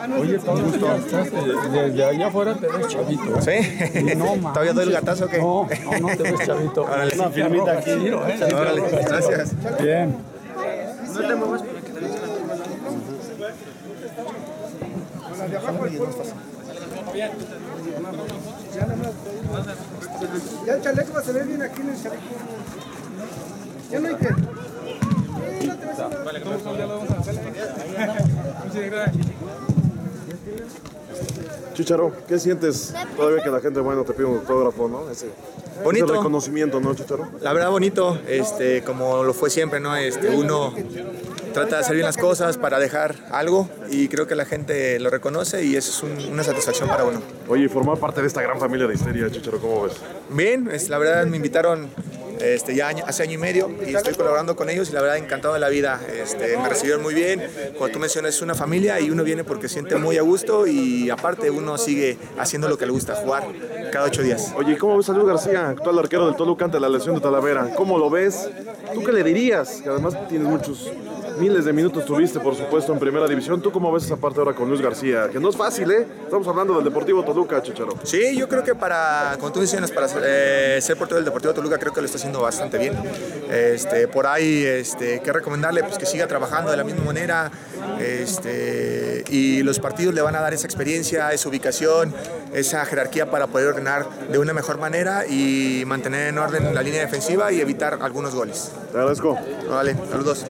Oye, Pablo, desde allá afuera te ves chavito. ¿Sí? No, ¿Todavía doy el gatazo o qué? No, no te ves chavito. Órale. Una firmita aquí. Órale, gracias. Bien. No te muevas para que te veas Ya el chaleco se ve bien aquí en el chaleco. Ya no hay que. Chicharo, ¿qué sientes todavía que la gente, bueno, te pide un autógrafo, ¿no? Bonito. Ese reconocimiento, ¿no, Chicharo? La verdad bonito, como lo fue siempre, ¿no? Uno trata de hacer bien las cosas para dejar algo y creo que la gente lo reconoce y eso es una satisfacción para uno. Oye, y formar parte de esta gran familia de Histeria, Chicharo, ¿cómo ves? Bien, la verdad me invitaron ya hace año y medio y estoy colaborando con ellos y la verdad encantado de la vida. Me recibieron muy bien, como tú mencionas es una familia y uno viene porque siente muy a gusto y aparte uno sigue haciendo lo que le gusta, jugar cada 8 días. Oye, ¿y cómo ves a Luis García, actual arquero del Toluca ante la lesión de Talavera? ¿Cómo lo ves? ¿Tú qué le dirías? Que además tienes miles de minutos tuviste, por supuesto, en Primera División. ¿Tú cómo ves esa parte ahora con Luis García? Que no es fácil, ¿eh? Estamos hablando del Deportivo Toluca, Chicharo. Sí, yo creo que como tú mencionas, para ser portero del Deportivo Toluca creo que lo está haciendo bastante bien. Por ahí, que recomendarle pues, que siga trabajando de la misma manera y los partidos le van a dar esa experiencia, esa ubicación, esa jerarquía para poder ordenar de una mejor manera y mantener en orden la línea defensiva y evitar algunos goles. Te agradezco. Vale, saludos.